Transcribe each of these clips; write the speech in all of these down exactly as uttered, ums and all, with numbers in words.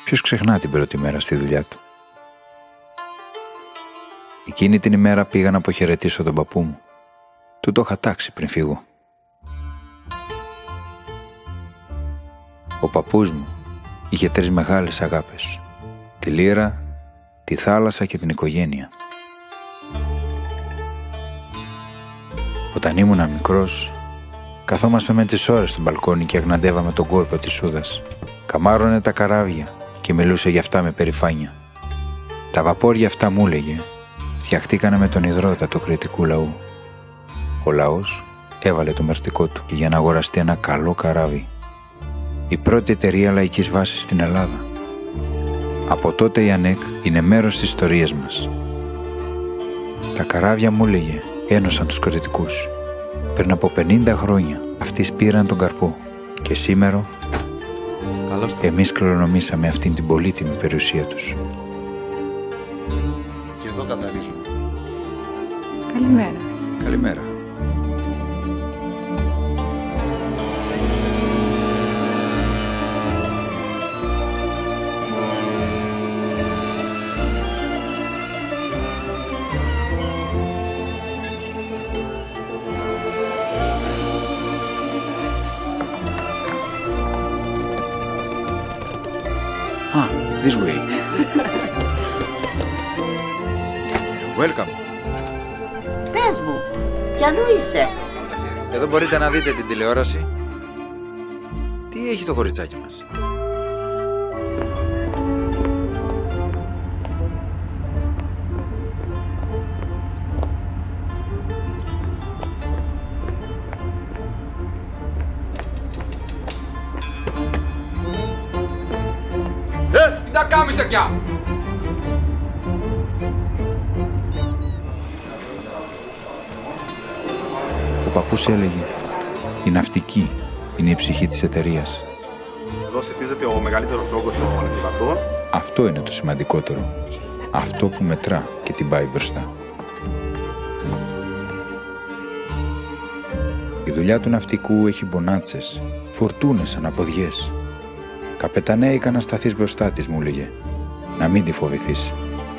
Ποιος ξεχνά την πρώτη μέρα στη δουλειά του? Εκείνη την ημέρα πήγα να αποχαιρετήσω τον παππού μου. Του το είχα τάξει πριν φύγω. Ο παππούς μου είχε τρεις μεγάλες αγάπες: τη λύρα, τη θάλασσα και την οικογένεια. Όταν ήμουνα μικρός, καθόμασταν με τις ώρες στο μπαλκόνι και αγναντεύαμε τον κόλπο της Σούδας. Καμάρωνε τα καράβια και μιλούσε για αυτά με περηφάνεια. Τα βαπόρια αυτά, μου έλεγε, φτιαχτήκανε με τον ιδρώτα του κρητικού λαού. Ο λαός έβαλε το μερτικό του για να αγοραστεί ένα καλό καράβι. Η πρώτη εταιρεία λαϊκής βάσης στην Ελλάδα. Από τότε η Anek είναι μέρος της ιστορίας μας. Τα καράβια, μου έλεγε, ένωσαν τους κρητικούς. Πριν από πενήντα χρόνια αυτοί σπήραν τον καρπό και σήμερα εμείς κληρονομήσαμε αυτήν την πολύτιμη περιουσία τους. Και εδώ καθαρίζουμε. Καλημέρα. Καλημέρα. Ah, this way. Welcome. Πες μου, ποιανού είσαι? Εδώ μπορείτε να δείτε την τηλεόραση. Τι έχει το κοριτσάκι μας? Ε, μην τα κάμισε πια! Ο παππούς έλεγε, η ναυτική είναι η ψυχή της εταιρείας. Εδώ στηρίζεται ο μεγαλύτερος όγκος των επιβατών. Αυτό είναι το σημαντικότερο. Αυτό που μετρά και την πάει μπροστά. Η δουλειά του ναυτικού έχει μπονάτσες, φουρτούνες, αναποδιές. Καπεταναίικα να σταθείς μπροστά της, μου έλεγε, να μην τη φοβηθείς.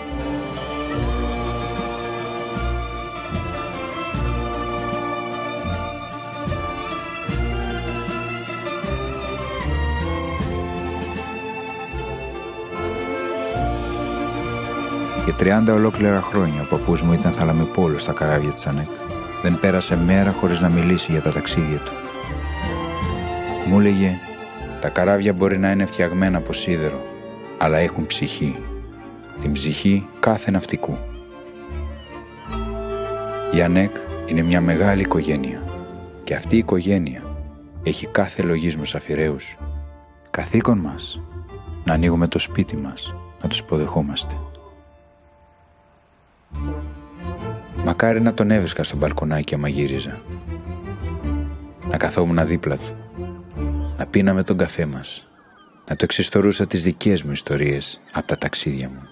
Για τριάντα ολόκληρα χρόνια ο παππούς μου ήταν θαλαμιπόλος στα καράβια της Anek. Δεν πέρασε μέρα χωρίς να μιλήσει για τα ταξίδια του. Μου έλεγε, τα καράβια μπορεί να είναι φτιαγμένα από σίδερο, αλλά έχουν ψυχή. Την ψυχή κάθε ναυτικού. Η Anek είναι μια μεγάλη οικογένεια και αυτή η οικογένεια έχει κάθε λογισμό αφιραίους. Καθήκον μας να ανοίγουμε το σπίτι μας, να τους υποδεχόμαστε. Μακάρι να τον έβρισκα στο μπαλκονάκι άμα γύριζα. Να καθόμουν δίπλα του, να πίναμε τον καφέ μας, να το εξιστορούσα τις δικές μου ιστορίες από τα ταξίδια μου.